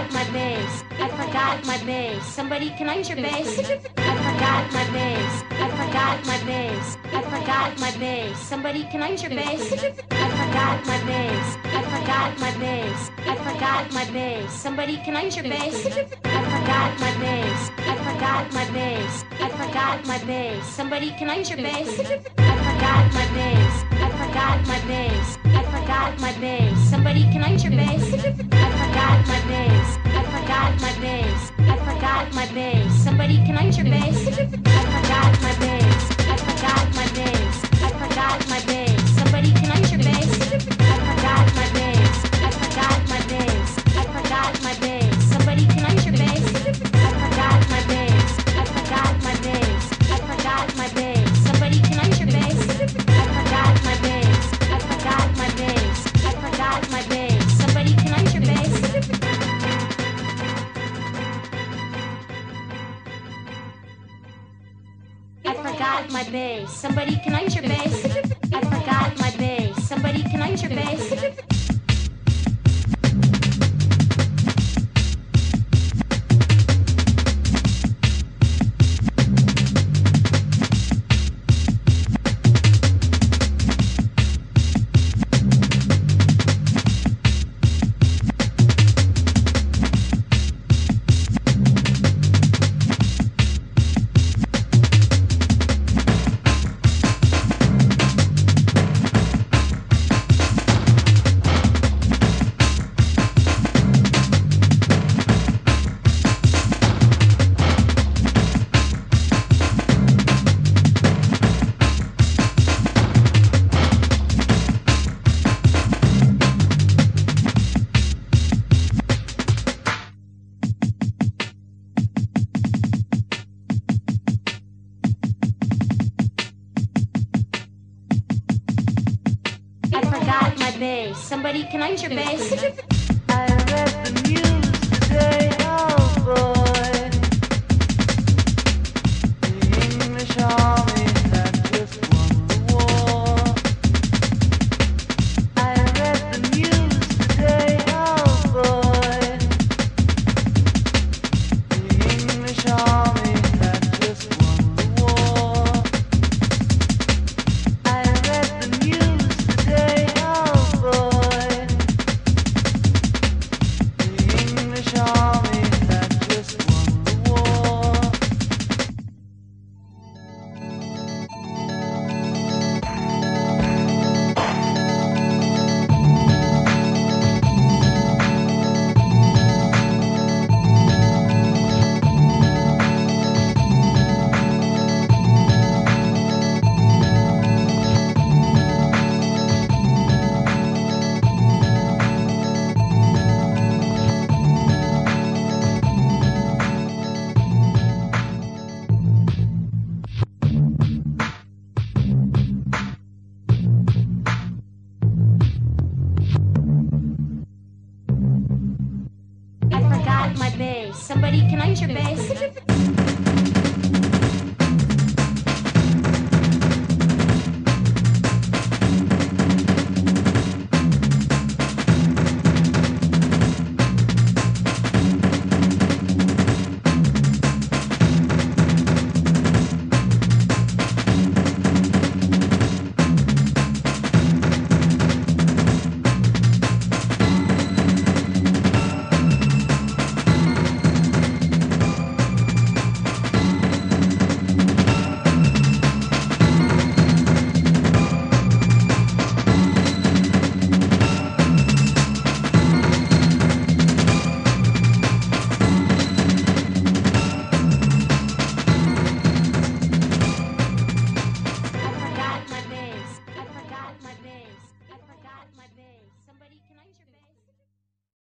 forgot my bass. I forgot my bass. Somebody, can I use your bass? I forgot my bass. I forgot my bass. I forgot my bass. Somebody, can I use your bass? I forgot my bass. I forgot my bass. I forgot my bass. Somebody, can I use your bass? I forgot my bass. I forgot my bass. I forgot my bass. Somebody, can I use your bass? I forgot my bass. I forgot my bass. I forgot my bass. Somebody, can I use your bass? I forgot my bass. I forgot my bass. I forgot my bass. Somebody, can I use your bass? I forgot my bass. I forgot my bass. I forgot my bass. Somebody, can I use your bass? I forgot my bass. I forgot my bass. I forgot my bass. Somebody, can I use your bass? I forgot my bass. I forgot my bass. I forgot my bass. Somebody, can I use your bass? I forgot my bass. I forgot my bass. I forgot my bass. Somebody, can I use your bass? I forgot my bass. Somebody, can I use your bass? I forgot my bass. Somebody, can I use your bass? Somebody, can I use your bass? I read the news today, oh boy. The English army had just won the war. I read the news today, oh boy. The English army had just won the war. I read the news today, oh boy. The English army had just won the war. I forgot my bass. Somebody, can I use your bass?